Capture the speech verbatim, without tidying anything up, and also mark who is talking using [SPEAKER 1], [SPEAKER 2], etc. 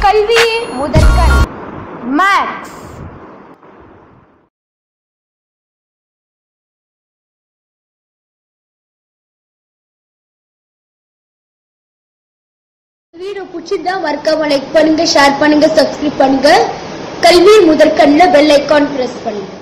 [SPEAKER 1] கல்வி முதற்கண் maths.
[SPEAKER 2] Video பிடிச்சிருந்தா மறக்காம லைக் பண்ணுங்க, ஷேர் பண்ணுங்க, சப்ஸ்கிரைப் பண்ணுங்க. கல்வி முதற்கண்ல பெல் ஐகான் பிரஸ் பண்ணுங்க.